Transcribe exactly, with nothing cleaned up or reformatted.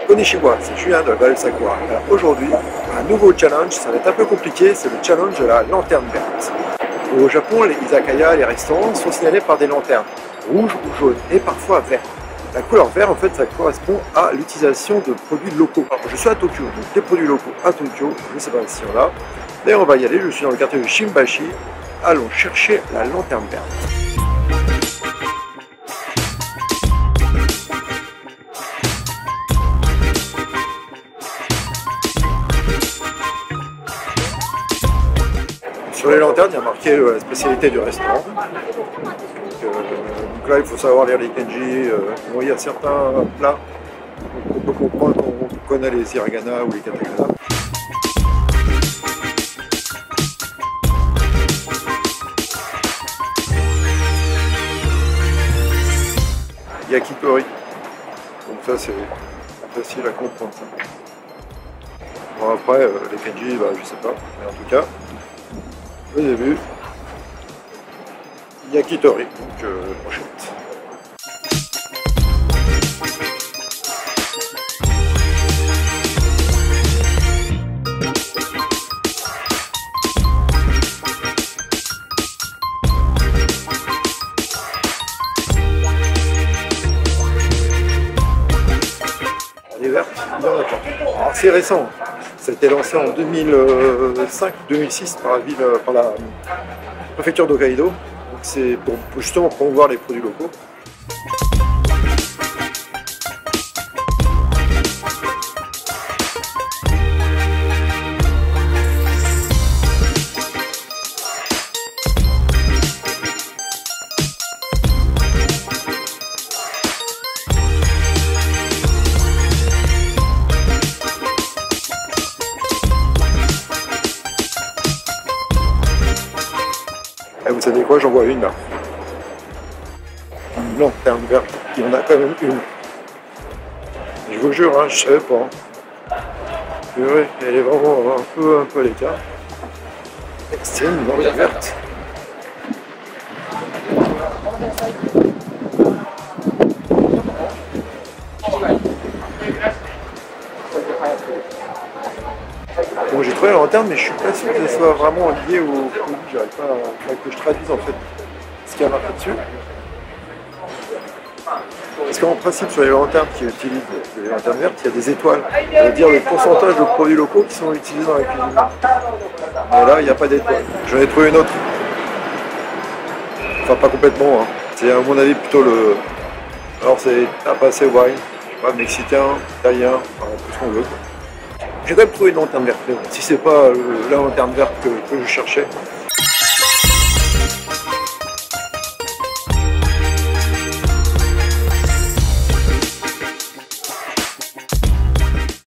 Konnichiwa, c'est Julien de la Vallée de Sakura. Alors aujourd'hui, un nouveau challenge, ça va être un peu compliqué, c'est le challenge de la lanterne verte. Au Japon, les izakaya, les restaurants sont signalés par des lanternes, rouges ou jaunes, et parfois vertes. La couleur vert, en fait, ça correspond à l'utilisation de produits locaux. Alors, je suis à Tokyo, donc des produits locaux à Tokyo, je ne sais pas si on a. D'ailleurs, on va y aller, je suis dans le quartier de Shimbashi. Allons chercher la lanterne verte. Sur les lanternes, il y a marqué la spécialité du restaurant. Donc, euh, donc là, il faut savoir lire les kanji. Euh, bon, il y a certains plats qu'on peut comprendre quand on connaît les hiragana ou les katakana. Yakitori. Donc ça, c'est facile à comprendre. Ça. Bon, après, euh, les kanji, bah, je sais pas. Mais en tout cas, au début, Yakitori, donc euh, brochette. Elle est verte, il y en a pas. Alors c'est récent. Ça a été lancé en deux mille cinq deux mille six par la, ville, par la préfecture d'Hokkaido. C'est pour, pour justement promouvoir les produits locaux. Et vous savez quoi, j'en vois une là. Une lanterne verte, il y en a quand même une. Je vous jure, hein, je savais pas. Purée, elle est vraiment un peu, un peu à l'écart. C'est une lanterne verte. Bon, j'ai trouvé la lanterne, mais je suis pas sûr que ça soit vraiment lié au produit. J'arrive pas à que je traduise en fait ce qu'il y a marqué dessus. Parce qu'en principe, sur les lanternes qui utilisent les lanternes vertes, il y a des étoiles. Ça veut dire le pourcentage de produits locaux qui sont utilisés dans la cuisine. Mais là, il n'y a pas d'étoiles. J'en ai trouvé une autre. Enfin, pas complètement. Hein. C'est à mon avis plutôt le. Alors, c'est tapasé wine, je sais pas, mexicain, italien, enfin, tout ce qu'on veut. J'ai quand même trouvé une lanterne verte, mais bon, si c'est pas euh, la lanterne verte que, que je cherchais,